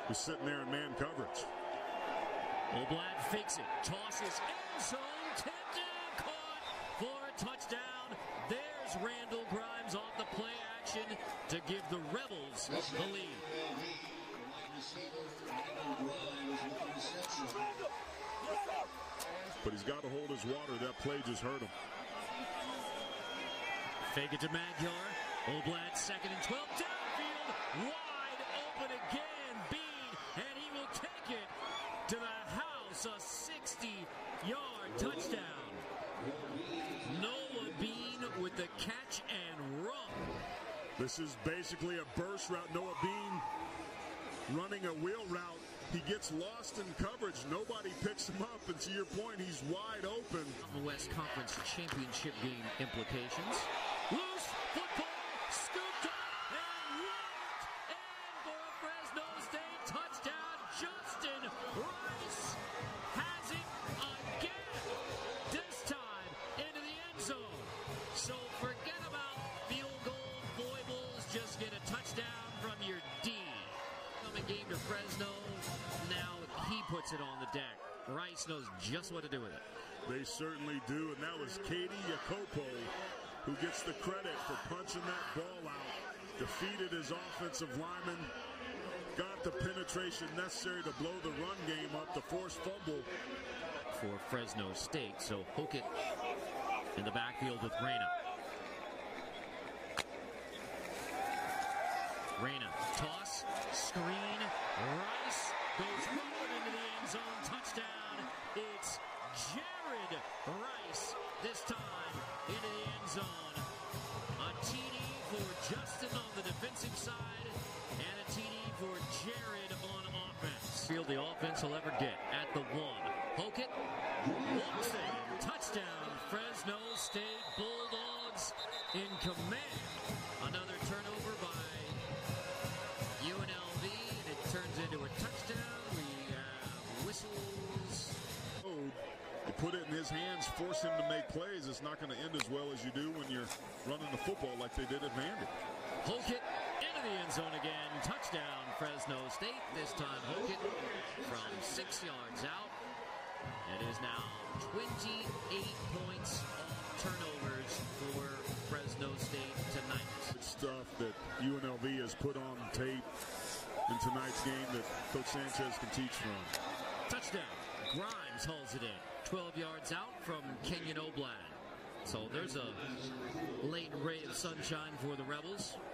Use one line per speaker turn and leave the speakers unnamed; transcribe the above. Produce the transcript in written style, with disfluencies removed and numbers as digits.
who's sitting there in man coverage.
Oblad fakes it, tosses end zone, tipped and caught for a touchdown. There's Randall Grimes off the play action to give the Rebels the lead.
But he's got to hold his water. That play just hurt him.
Fake it to Magyar. Oblad 2nd and 12 downfield. Wide open again. Bean, and he will take it to the house. A 60-yard touchdown. Noah Bean with the catch and run.
This is basically a burst route. Noah Bean running a wheel route. He gets lost in coverage. Nobody picks him up. And to your point, he's wide open.
The West Conference Championship game implications. Loose football, scooped up and locked. And for a Fresno State touchdown, Justin Rice has it again. This time into the end zone. So forget about field goal foibles. Just get a touchdown from your D. Coming game to Fresno. Now he puts it on the deck. Rice knows just what to do with it.
They certainly do, and that was Katie Jacopo who gets the credit for punching that ball out. Defeated his offensive lineman. Got the penetration necessary to blow the run game up. The forced fumble
for Fresno State. So Hokett in the backfield with Reyna. Reyna, toss, screen, Rice goes forward into the end zone, touchdown. It's Jared Rice this time into the end zone. A TD for Justin on the defensive side and a TD for Jared on offense. Field the offense will ever get at the 1. Hokett walks in, touchdown. Fresno State Bulldogs in command. Another turnover by UNLV, and it turns into a touchdown. We have whistles.
You put it in his hands, force him to make plays. It's not going to end as well as you do when you're running the football like they did at Vandy.
Hokett into the end zone again. Touchdown, Fresno State. This time Hokett from 6 yards out. It is now 28 points off turnovers for Fresno State tonight.
It's stuff that UNLV has put on tape in tonight's game that Coach Sanchez can teach from.
Touchdown. Grimes hauls it in. 12 yards out from Kenyon Oblad. So there's a late ray of sunshine for the Rebels.